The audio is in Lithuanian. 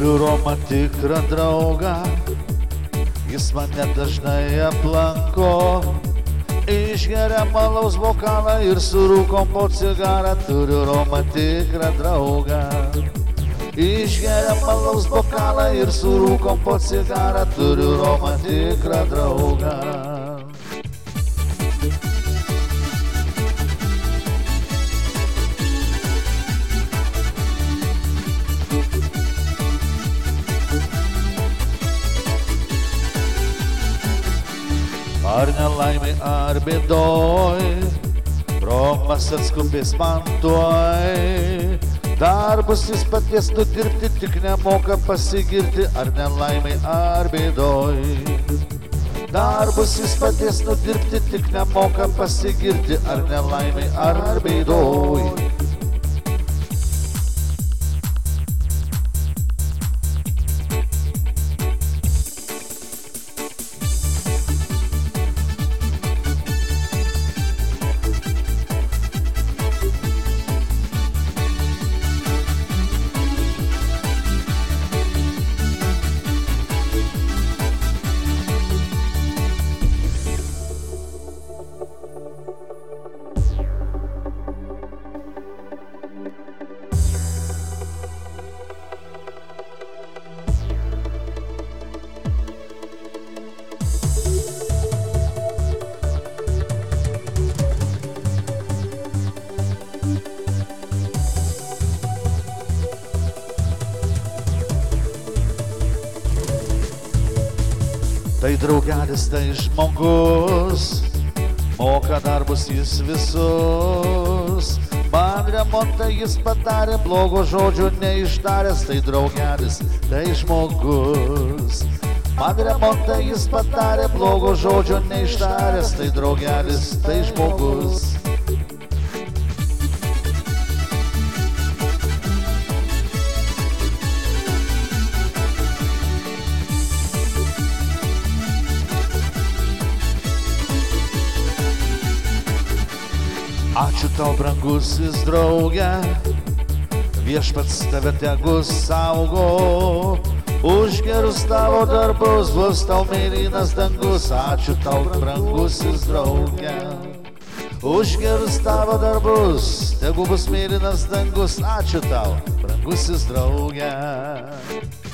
Turiu Romą tikrą draugą, jis mane dažnai aplanko. Išgeria malaus bokalą ir surūkom po cigarą. Turiu Romą tikrą draugą. Išgeria malaus bokalą ir surūkom po cigarą. Turiu Romą tikrą draugą. Ar nelaimė, ar bėdoj, Romas atskubės man tuoj. Darbus jis paties nudirbti, tik nemoka pasigirti. Ar nelaimė, ar bėdoj. Darbus jis paties nudirbti, tik nemoka pasigirti. Ar nelaimė, ar bėdoj. Tai draugelis, tai žmogus, moka darbus jis visus. Man remontą jis padarė, blogo žodžio neištaręs. Tai draugelis, tai žmogus. Man remontą jis padarė, blogo žodžio neištaręs. Tai draugelis, tai žmogus. Ačiū tau, brangusis drauge, viešpats tave tegu saugo. Už gerus tavo darbus bus tau mėlynas dangus. Ačiū tau, brangusis drauge, už gerus tavo darbus tegu bus mėlynas dangus. Ačiū tau, brangusis drauge.